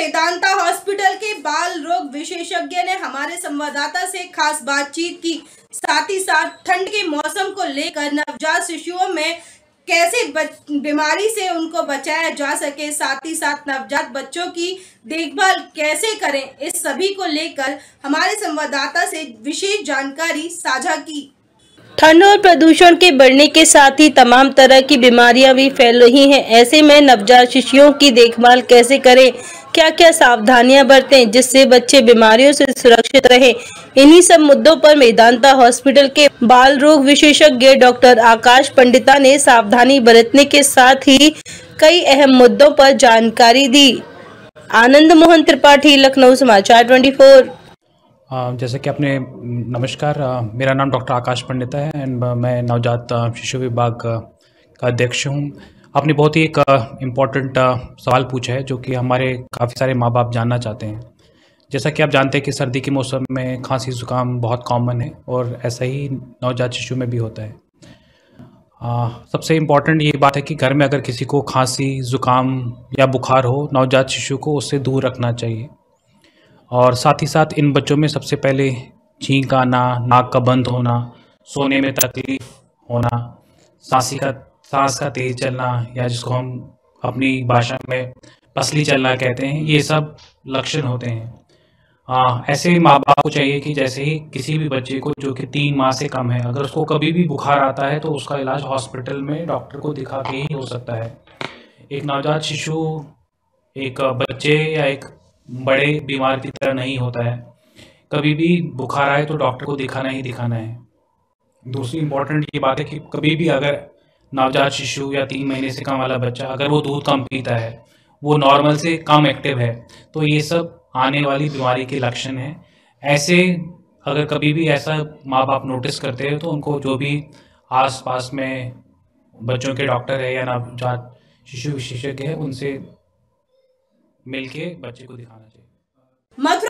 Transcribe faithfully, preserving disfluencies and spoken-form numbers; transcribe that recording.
Vedanta hospital के बाल रोग विशेषज्ञ ने हमारे संवाददाता से खास बातचीत की। साथ ही साथ ठंड के मौसम को लेकर नवजात शिशुओं में कैसे बीमारी से उनको बचाया जा सके, साथ ही साथ नवजात बच्चों की देखभाल कैसे करें, इस सभी को लेकर हमारे संवाददाता से विशेष जानकारी साझा की। ठंड और प्रदूषण के बढ़ने के साथ ही तमाम तरह की बीमारियां भी फैल रही हैं। ऐसे में नवजात शिशुओं की देखभाल कैसे करें, क्या क्या सावधानियां बरतें जिससे बच्चे बीमारियों से सुरक्षित रहें, इन्हीं सब मुद्दों पर वेदांता हॉस्पिटल के बाल रोग विशेषज्ञ डॉक्टर आकाश पंडिता ने सावधानी बरतने के साथ ही कई अहम मुद्दों पर जानकारी दी। आनंद मोहन त्रिपाठी, लखनऊ समाचार चौबीस। जैसे कि आपने नमस्कार, मेरा नाम डॉक्टर आकाश पंडिता है एंड मैं नवजात शिशु विभाग का अध्यक्ष हूँ। आपने बहुत ही एक इम्पॉर्टेंट सवाल पूछा है जो कि हमारे काफ़ी सारे माँ बाप जानना चाहते हैं। जैसा कि आप जानते हैं कि सर्दी के मौसम में खांसी ज़ुकाम बहुत कॉमन है और ऐसा ही नवजात शिशु में भी होता है। आ, सबसे इम्पॉर्टेंट ये बात है कि घर में अगर किसी को खांसी ज़ुकाम या बुखार हो, नवजात शिशु को उससे दूर रखना चाहिए। और साथ ही साथ इन बच्चों में सबसे पहले छींक आना, नाक का बंद होना, सोने में तकलीफ होना, सांसी का सांस का तेज चलना या जिसको हम अपनी भाषा में पसली चलना कहते हैं, ये सब लक्षण होते हैं। आ, ऐसे माँ बाप को चाहिए कि जैसे ही किसी भी बच्चे को जो कि तीन माह से कम है, अगर उसको कभी भी बुखार आता है तो उसका इलाज हॉस्पिटल में डॉक्टर को दिखा के ही हो सकता है। एक नवजात शिशु एक बच्चे या एक बड़े बीमार की तरह नहीं होता है। कभी भी बुखार आए तो डॉक्टर को दिखाना ही दिखाना है। दूसरी इम्पॉर्टेंट ये बात है कि कभी भी अगर नवजात शिशु या तीन महीने से कम वाला बच्चा अगर वो दूध कम पीता है, वो नॉर्मल से कम एक्टिव है, तो ये सब आने वाली बीमारी के लक्षण हैं। ऐसे अगर कभी भी ऐसा माँ बाप नोटिस करते हैं तो उनको जो भी आस पास में बच्चों के डॉक्टर है या नवजात शिशु विशेषज्ञ है, उनसे मिलके बच्चे को दिखाना चाहिए।